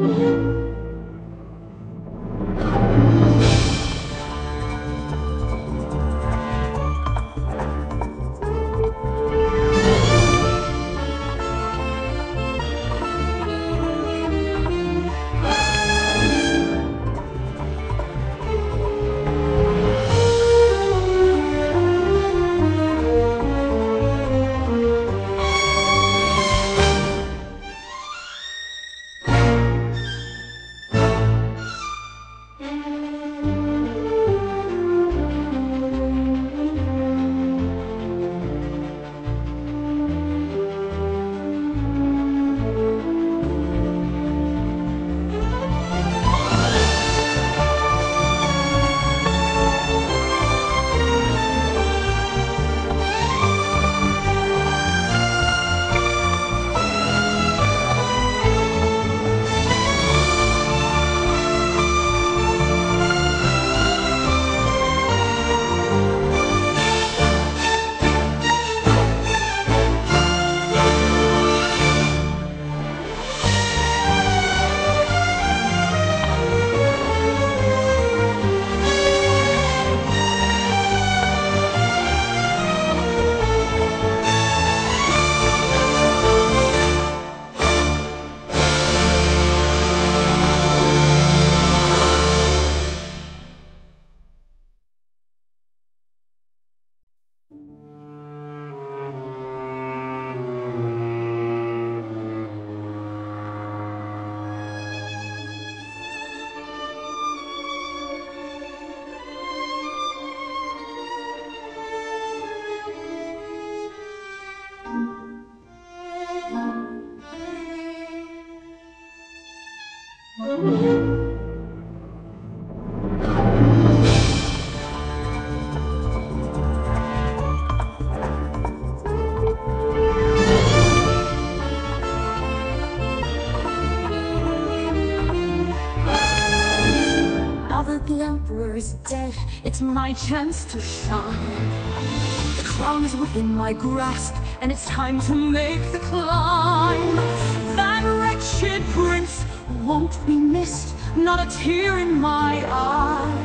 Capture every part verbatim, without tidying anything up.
The emperor is dead, it's my chance to shine. The crown is within my grasp, and it's time to make the climb. That wretched prince won't be missed, not a tear in my eye.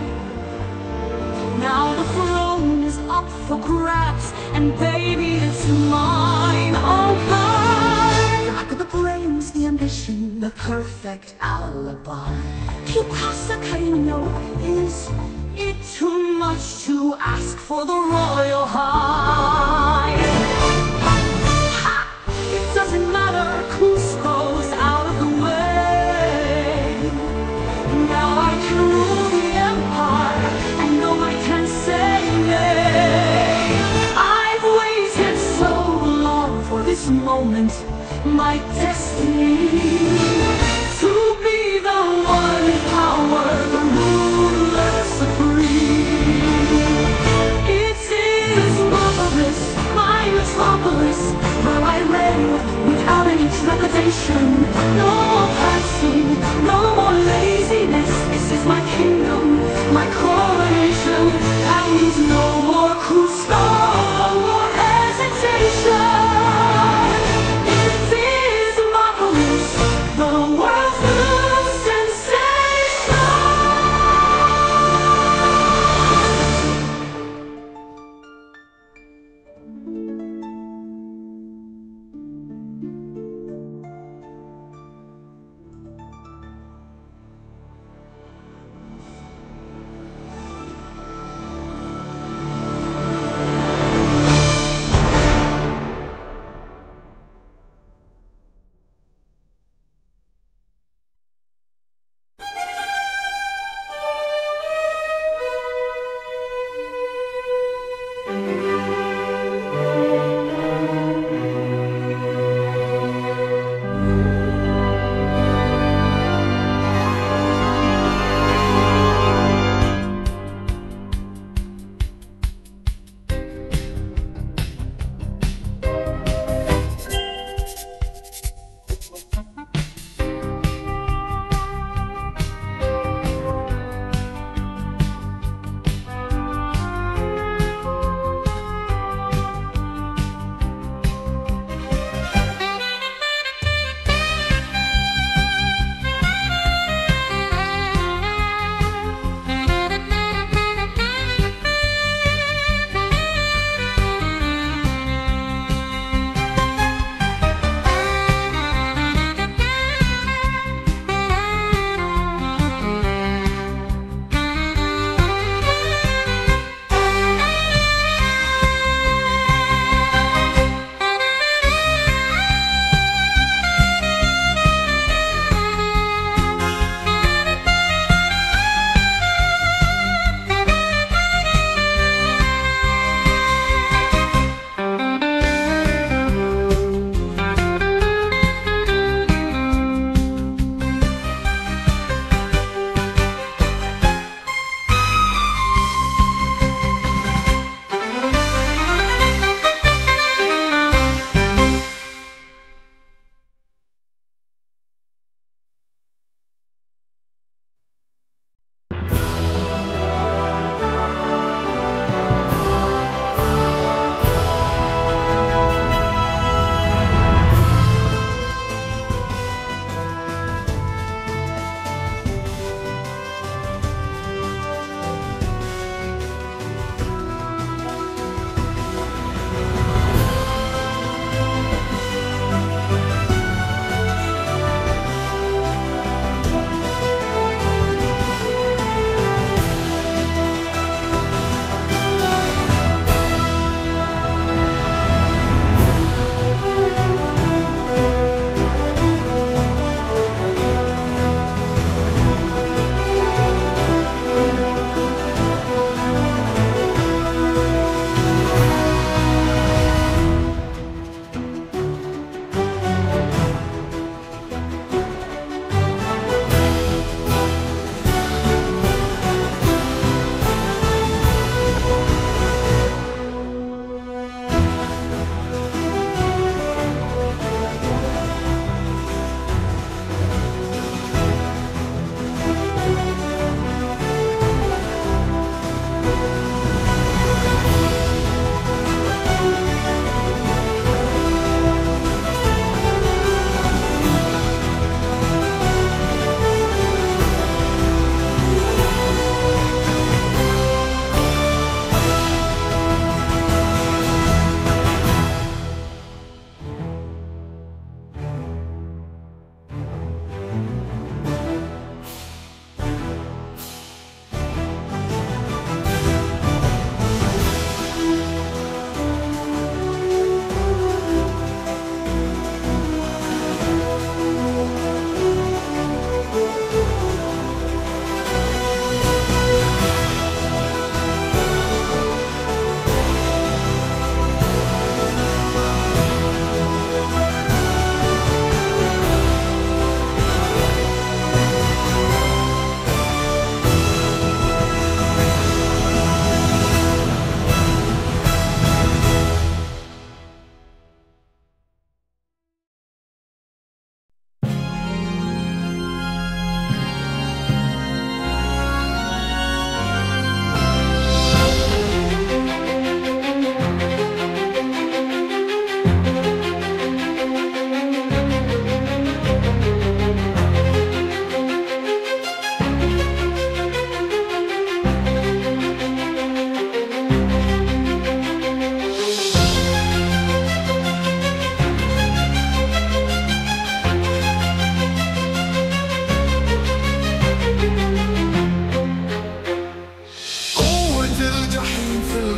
Now the throne is up for grabs, and baby, it's mine. Oh, mine! The brains, the ambition, the perfect alibi. Picasso Carino, is it too much to ask for the royal high? Ha! It doesn't matter, Cusco's out of the way. Now I can rule the empire, and nobody can say nay. I've waited so long for this moment, my destiny, to be the one in power, the ruler supreme. It is marvelous, my metropolis, where I reign without any trepidation. No more passing, no more laziness. This is my kingdom, my coronation, and no more Cusco, no more hesitation. It is marvelous.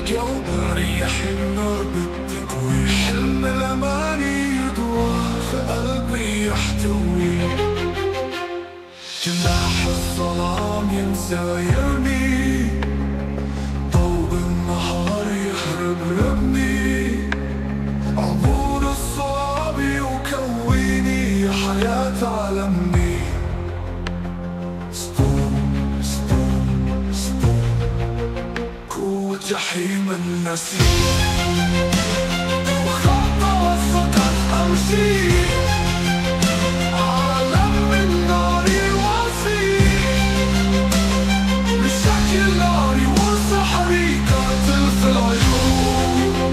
قلب ريح النار بتكوي حلم الأماني يضوى في قلبي يحتوي جناح الظلام ينسى يرمي ضوء النهار يهرب ربني عبور الصعاب يكويني حياة علمني ستون ستون ستون قوة جحيم النسيم وخطى وسقط أمشي عالم النار الواسي بشكل ناري وسحري قاتل في العيون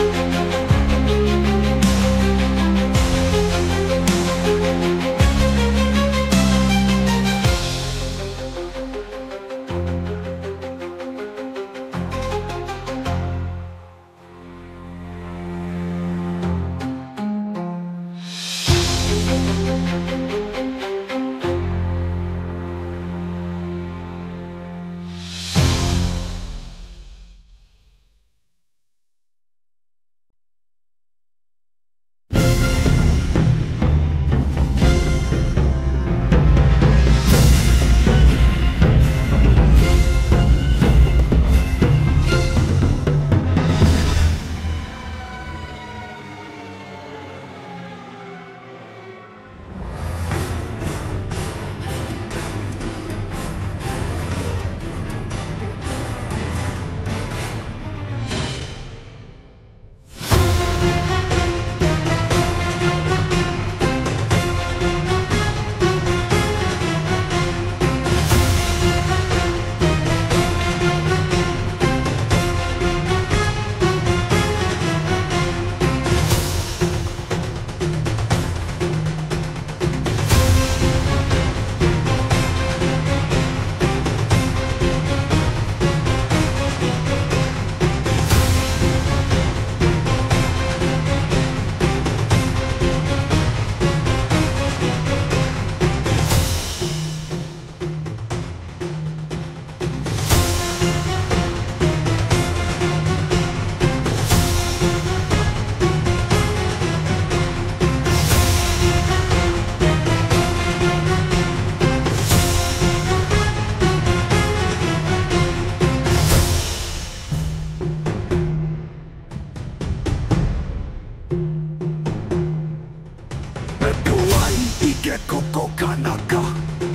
Koko kanaka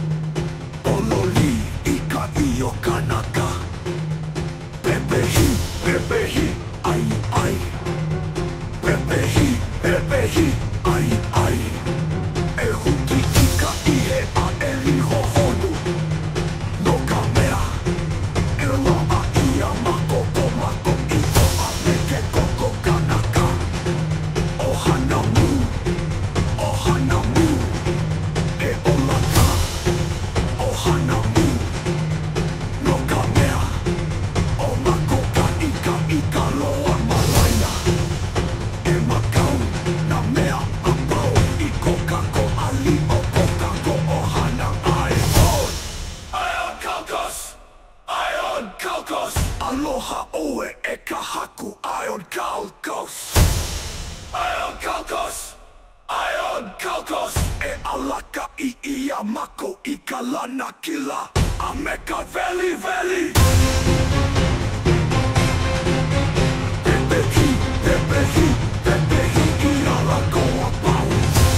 Ololi ika iyo kanaka Pepehi, pepehi, ai ai Pepehi, pepehi, ai ai Ehuti ika ie a eri hohonu No kamea Ela a ia mako po mako ito a meke koko kanaka Ohana mu Ohana mu E olaka Ohana mu No kamea O mako ka ika ika loa malaina E makau na mea a pau I kokako ali o kokako ohana ai on Aion kaukos Aion kaukos Aloha oe e ka haku Aion kaukos Aion kaukos Aion kaukos E alaka I ia mako I ka lana kila A meka veli veli Pepehi, pepehi, pepehi I alako a pau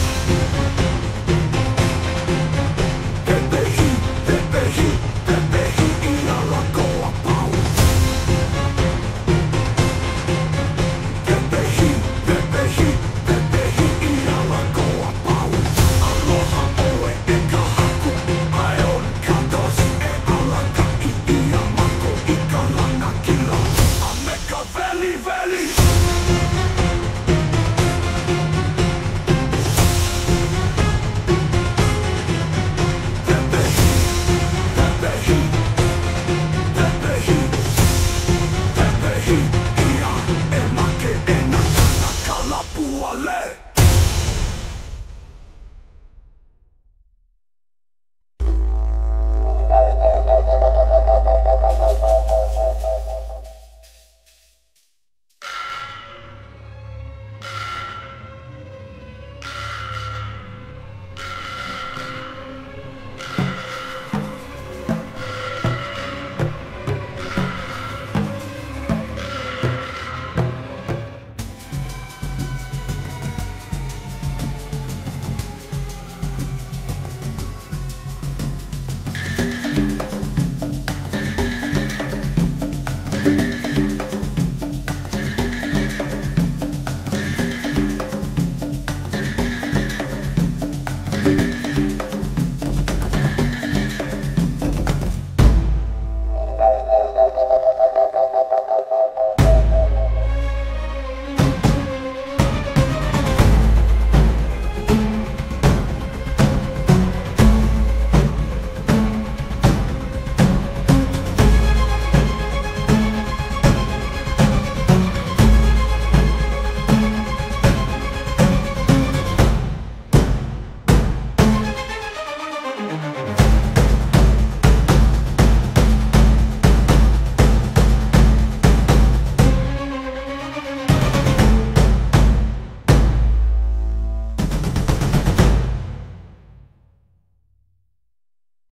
Pepehi, pepehi, pepehi I alako a pau Pepehi, pepehi, pepehi I alako a pau Aloha oe e ka haku Aion kaukos E alaka I ia mako I ka lana kila A meka veli veli